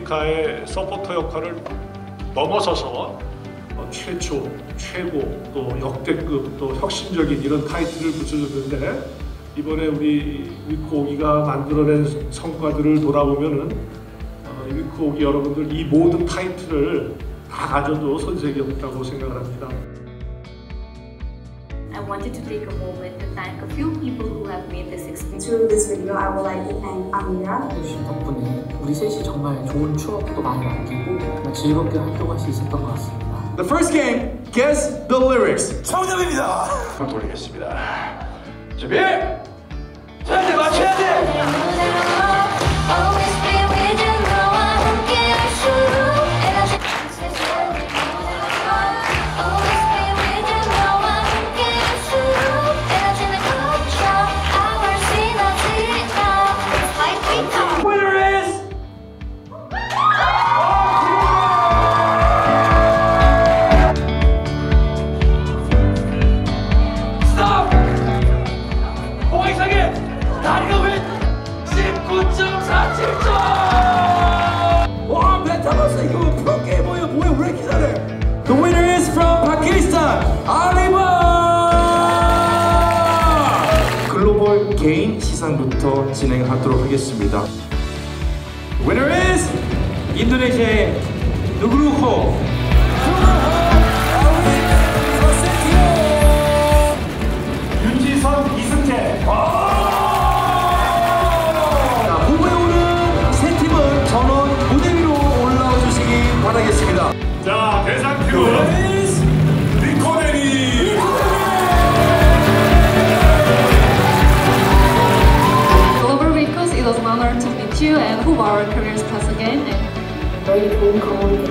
아프리카의 서포터 역할을 넘어서서 최초, 최고, 또 역대급, 또 혁신적인 이런 타이틀을 붙여줬는데 이번에 우리 위크 오기가 만들어낸 성과들을 돌아보면은 위크 오기 여러분들 이 모든 타이틀을 다 가져도 손색이 없다고 생각을 합니다. I wanted to take a moment to thank a few people who have made this experience. Through this video, I would like to thank Amira. 해주신 덕분에 우리 셋이 정말 좋은 추억도 많이 남기고 정말 즐겁게 활동할 수 있었던 것 같습니다. The first game, guess the lyrics. 정답입니다. 돌리겠습니다. 준비. 자, 이제 맞춰야 돼. 다리가 왜 19.47점! 와, 메타버스 이거 프로게이머야 뭐야 왜 이렇게 잘해? The winner is from Pakistan, 알리바! 글로벌 개인 시상부터 진행하도록 하겠습니다. The winner is 인도네시아의 누그루호. 윤지선, 이승재. 바라겠습니다. 자, 대상팀은 리코네리. Global Ricos, it was an honor to meet you and hope our careers pass again. 저희 좋은 경험이